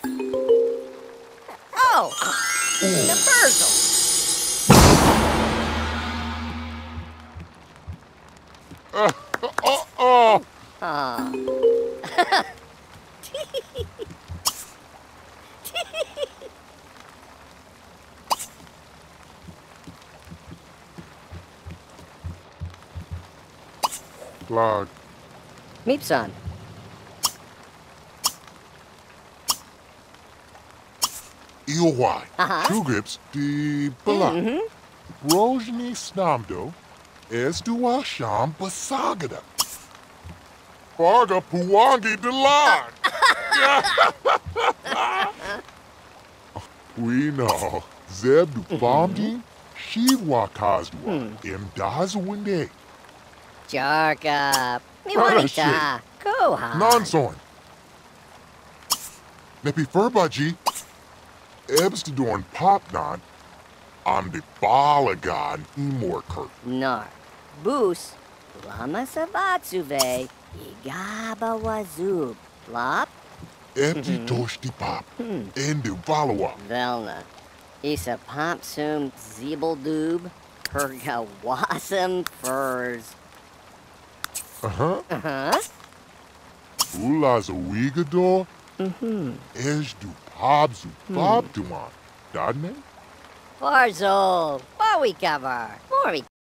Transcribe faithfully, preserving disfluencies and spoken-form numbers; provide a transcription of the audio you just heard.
Oh, the Virgil. Uh, uh, uh. Ah. Lag. Meepson. Iowai. Aha. Shugrips di Balak. Mm-hmm. Rojni Snamdo. Esdua Sham Basagada. Farga Puwangi Delan. We know. Zeb du Bomdi. Shivwa Kazdwa. Imdazwinde. Jarka. Parashe. Miwanita. Koha. Nonsorn. Nepi Furbaji. Ebstadorn Popnon. On the Balagan Emorker. Nar. Boos. Lama Savatsuve. Igaba Wazub. Lop. Ebdi Toshti Pop. And the Valawa. Velna. Isa Popsum Zeebeldoob. Perga Wasam Furs. Uh huh. Uh-huh. Ulaza Wigador. Mm-hmm. Esdu Pobzu Bobduan. Dadne? Barzol. What we cover? More we